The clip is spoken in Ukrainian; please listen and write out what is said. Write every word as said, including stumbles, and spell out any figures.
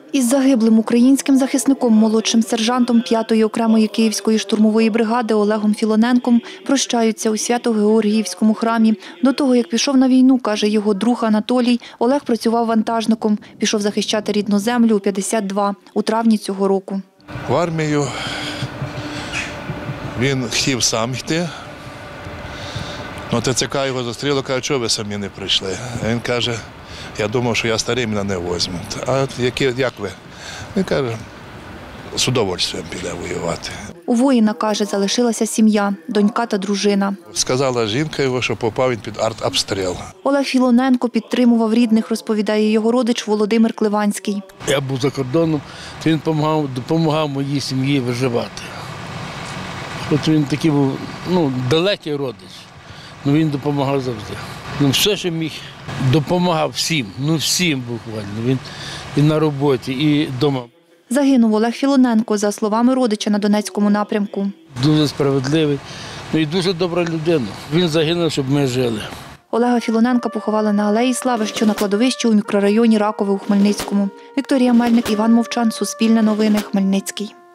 Із загиблим українським захисником, молодшим сержантом п'ятої окремої Київської штурмової бригади Олегом Філоненком прощаються у Свято-Георгіївському храмі. До того, як пішов на війну, каже його друг Анатолій, Олег працював вантажником. Пішов захищати рідну землю у п'ятдесят два, у травні цього року. В армію він хотів сам йти. Ну, ТЦК його зустріло, каже, чого ви самі не прийшли? А він каже, я думав, що я старий, мене не візьмуть. А які, як ви? Він каже, з удовольствием піде воювати. У воїна, каже, залишилася сім'я, донька та дружина. Сказала жінка його, що попав він під артобстріл. Олег Філоненко підтримував рідних, розповідає його родич Володимир Кливанський. Я був за кордоном, він допомагав, допомагав моїй сім'ї виживати. От він такий був, ну, далекий родич, але він допомагав завжди. Ну, все, що міг, допомагав всім, ну всім буквально. Він і на роботі, і вдома. Загинув Олег Філоненко, за словами родича, на Донецькому напрямку. Дуже справедливий, ну і дуже добра людина. Він загинув, щоб ми жили. Олега Філоненка поховали на Алеї Слави, що на кладовищі у мікрорайоні Ракове у Хмельницькому. Вікторія Мельник, Іван Мовчан, Суспільне новини, Хмельницький.